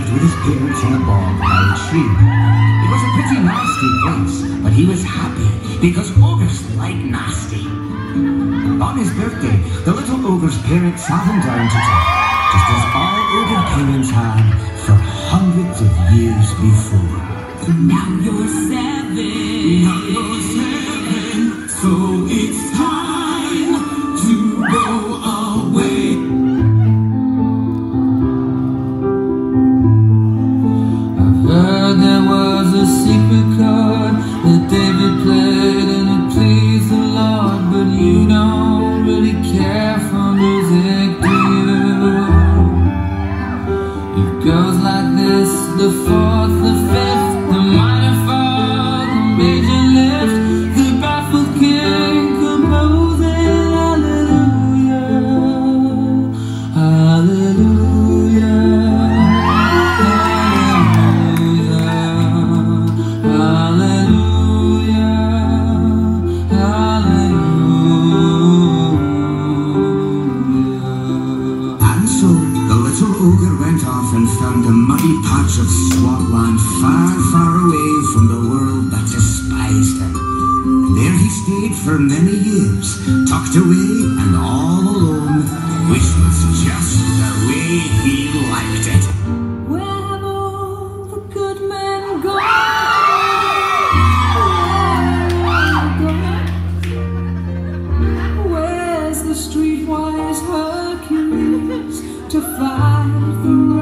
lived with his parents in a bog by a tree. It was a pretty nasty place, but he was happy because ogres like nasty. On his birthday, the little ogre's parents sat him down to talk, just as all ogre parents had for hundreds of years before. Now you're 7. Now you're 7, so it's time to go away. I've heard there was a secret chord that David played and it pleased the Lord, but you don't really care for music, do you? It goes like this: the 4th, the 5th, the minor fall, the major lift, the baffled king composing hallelujah, hallelujah, hallelujah, hallelujah, hallelujah. And so the little ogre went off and found a muddy patch of swampland far, far away from the world that despised him. And there he stayed for many years, tucked away and all alone, which was just the way he liked it. Where have all the good men gone? Where's the streetwise Hercules to fight the